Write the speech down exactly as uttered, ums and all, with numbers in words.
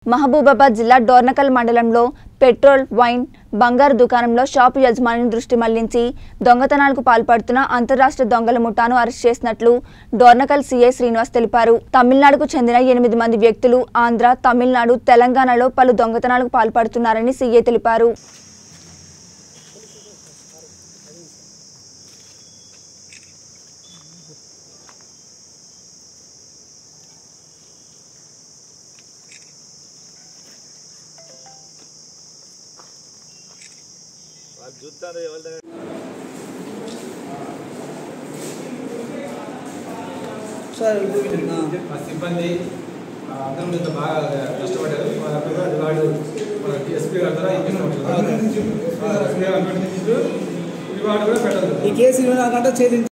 మహబూబాబాద్ జిల్లా డోర్నకల్ మండలంలో petrol, wine, బంగారు దుకాణంలో షాపు యజమాని దృష్టి మళ్లించి దొంగతనాలకు పాల్పడుతున్న అంతర్రాష్ట్ర దొంగల ముఠాను అరెస్ట్ చేసినట్లు డోర్నకల్ సీఐ శ్రీనివాస్ తెలిపారు. తమిళనాడుకు చెందిన ఎనిమిది మంది వ్యక్తులు ఆంధ్ర, తమిళనాడు, తెలంగాణలో పలు దొంగతనాలకు పాల్పడుతున్నారని సీఐ తెలిపారు. సిబ్బంది అందరూ ఇంత బాగా కష్టపడ్డారు. వాడు ఎస్పీ గారి ద్వారా రివార్డు కూడా పెట్టదు. ఈ కేసు నాకంటే ఛేదించారు.